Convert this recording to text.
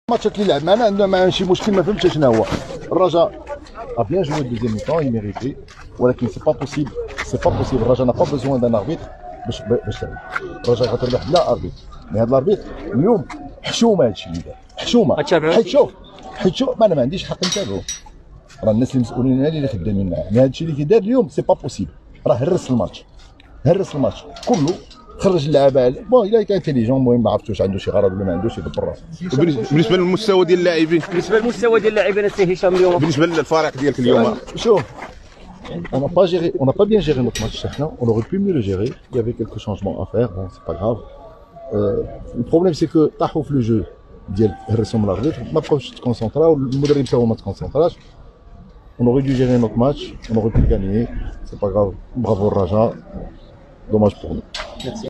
الماتشات اللي لعب معنا عندنا مع شي مشكل ما فهمتش شنو هو. الرجاء a bien joué le deuxième mi-temps, il méritait, ولكن سي با بوسيبل الرجاء n'a pas besoin d'un arbitre باش تلعب. الرجاء غتربح بلا اربيت، مي هذا الاربيت اليوم حشومه، هادشي اللي دار حشومه. حيت شوف انا ما عنديش حق نتابعو، راه الناس المسؤولين اللي خدامين معاه، مي هادشي اللي كيدار اليوم سي با بوسيبل. راه هرس الماتش كله، خرج اللعابه. بون الا كان انتيليجون، المهم ما عرفتوش عنده شي غرض ولا ما عندوش، يدبر راسو. بالنسبه للمستوى ديال اللاعبين، السي هشام اليوم، بالنسبه للفريق ديالك اليوم، شوف on n'a pas bien géré notre match. On aurait pu mieux le gérer. Il y avait quelques changements à faire. Bon, c'est pas grave. Le problème c'est que طاحوا في لو جو ديال هرسهم الاربيتر، ما بقاوش تكونسونطراو، المدرب حتى هو ما تكونسونطراش. On aurait dû gérer notre match, on aurait pu gagner. C'est pas grave. Bravo Raja. Dommage pour nous.